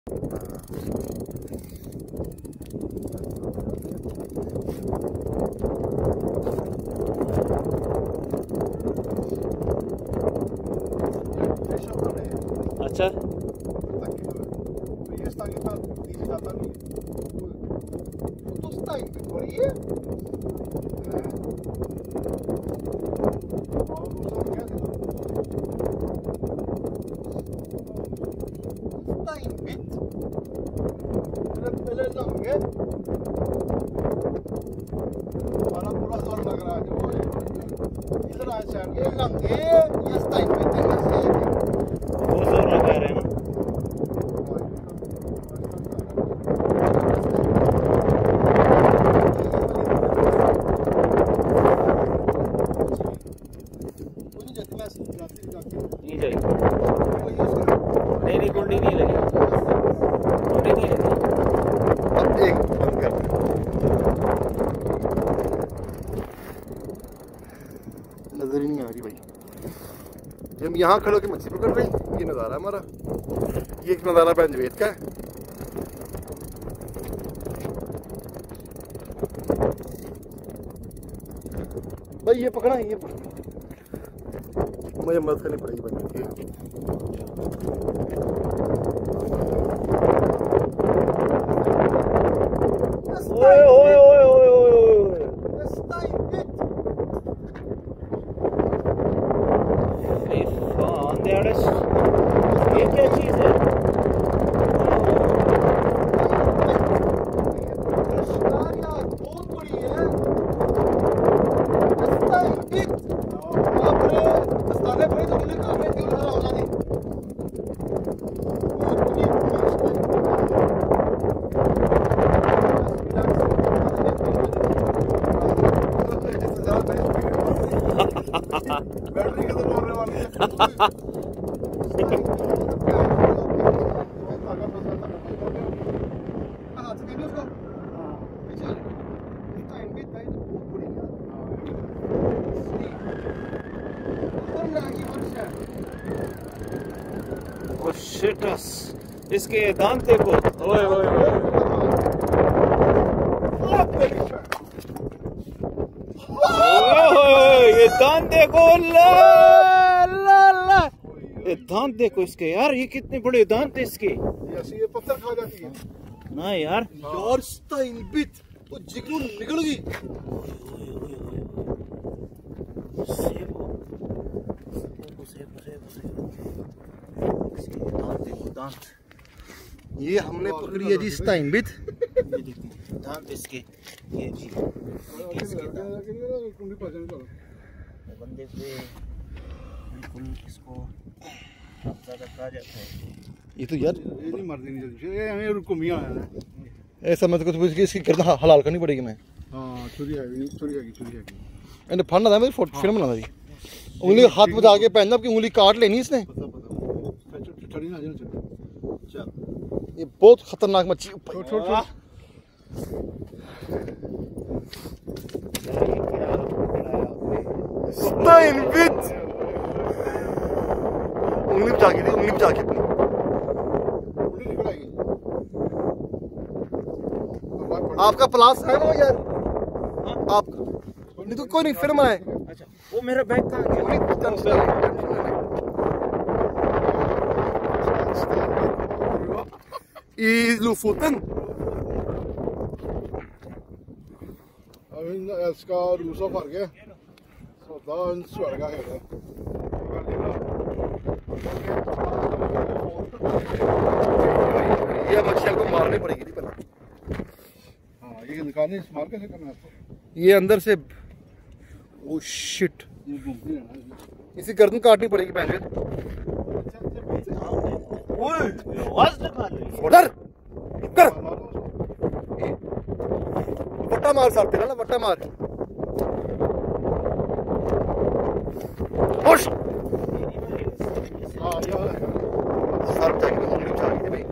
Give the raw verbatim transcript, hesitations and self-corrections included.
अच्छा ये स्टाइल का नीचे जाता नहीं तो स्टाइल पे थोड़ी है और उसको क्या देता Steinbit पहले लंगे हमारा पूरा जोर लग रहा है जो इधर आए शहर ये लंगे ये Steinbit है से बहुत जोर लगा रहे हैं ना नहीं जाएगी नहीं नहीं कुंडी नहीं लगी कुंडी नहीं लगी अब एक बंद कर नजर ही नहीं आ रही भाई हम यहाँ खड़े होकर मछली पकड़ रहे हैं ये नज़ारा हमारा ये एक नज़ारा पंजवेद का है भाई ये पकड़ा ये पकड़ा मुझे मदद करनी पड़ेगी भाई ओए ओए ओए ओए ओए ये क्या चीज है बहुत बड़ी है Steinbit बड़े तो मुझे काफी क्यों लगा होना नहीं बैटरी का तो बोलने वाली है हां तो वीडियो को हां चल Steinbit भाई तो बहुत बड़ी है ओ शिटस इसके दांत देखो ओए ओए ओए ये दांत देखो ला ला ला ये दांत देखो इसके यार ये कितने बड़े दांत है इसके ऐसे ये पत्थर खा जाती है ना यार यार Steinbit वो जिगरू निकल गई सेबो सेबो सेबो सेबो इसके दांत देखो दांत ये हमने पकड़ी है जी Steinbit ये देखो दांत इसके ये जी इसके बंदे पे बिल्कुल इसको ज्यादा खा जाता है ये तो यार ये नहीं मर देनी जल्दी ये हमें रुको मियां आया है ऐसा मत को इसकी इसकी गर्दन हलाल करनी पड़ेगी मैं हां छुरी है नहीं छुरी है छुरी है मैंने फड़ना था मेरी फोटो फिल्म बना दी उंगली हाथ में जाके पहनना कि उंगली काट लेनी इसने पता पता चढ़ी ना चल चल ये बहुत खतरनाक मच्छी छोड़ छोड़ छोड़ Steinbit उंगली बचा के उंगली बचा के उंगली निकल आएगी आपका प्लास है वो यार आपका नहीं तो कोई नहीं फिर मनाए अच्छा वो मेरा बैग कहाँ गया I Lofoten Hun elsker rosa farge så da hun svelga hele ये मच्छियों को मारनी पड़ेगी थी पहले हाँ ये निकालने मार कैसे करना है ये अंदर से ओ शिट इसी गर्दन काटनी पड़ेगी पहले ओए आवाज लगा ली उधर कर वट्टा मार साहब तेरा ना वट्टा मार पुश हां यार सर तक उंगली उठा के भाई